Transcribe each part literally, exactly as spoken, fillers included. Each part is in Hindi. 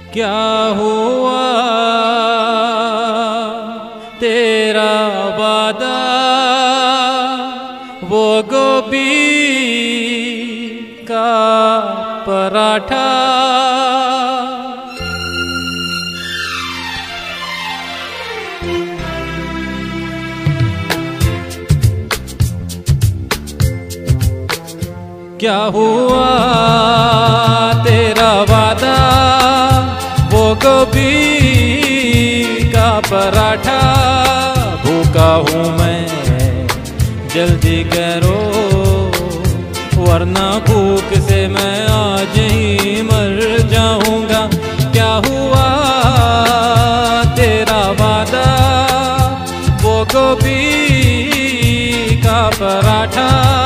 क्या हुआ तेरा वादा, वो गोभी का पराठा। क्या हुआ तेरा वादा, वो गोभी का पराठा। भूखा हूँ मैं, जल्दी करो, वरना भूख से मैं आज ही मर जाऊंगा। क्या हुआ तेरा वादा, वो गोभी का पराठा।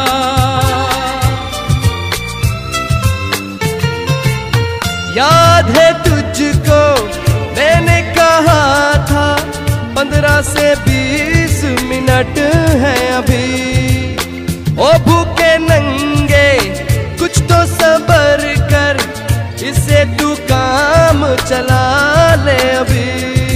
याद है तुझको मैंने कहा था, पंद्रह से बीस मिनट है अभी। ओ भूखे नंगे कुछ तो सब्र कर, इससे तू काम चला ले अभी।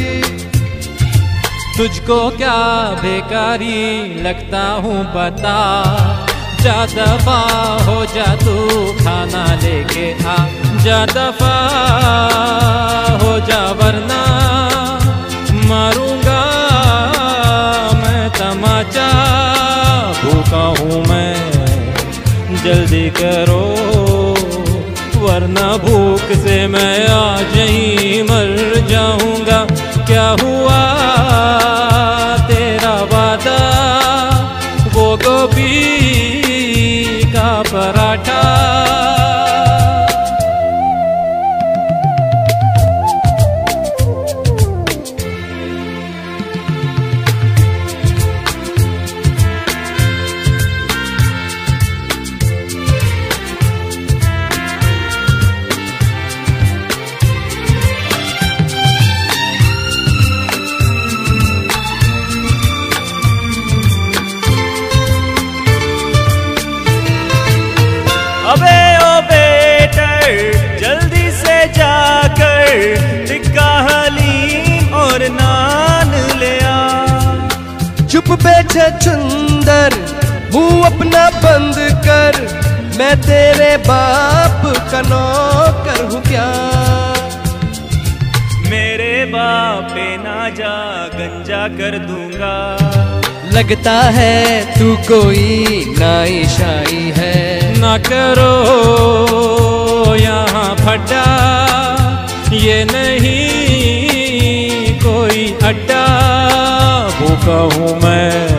तुझको क्या बेकारी लगता हूँ बता, जा दफा हो जा तू खाना लेके आ। जा दफा हो जा वरना मारूंगा मैं तमाचा। भूखा हूँ मैं, जल्दी करो, वरना भूख से मैं आज ही मर जाऊंगा। क्या हुआ तेरा वादा, वो गोभी का पराठा। अबे ओ बेटर, जल्दी से जाकर टिक्का हलीम और नान ले आ। चुप बैठे चुंदर, मुंह अपना बंद कर, मैं तेरे बाप का नौकर हूँ क्या। मेरे बाप पे ना जा, गंजा कर दूंगा। लगता है तू कोई नाई शाई है। ना करो यहाँ फटा, ये नहीं कोई अड्डा। भूखा हूँ मैं,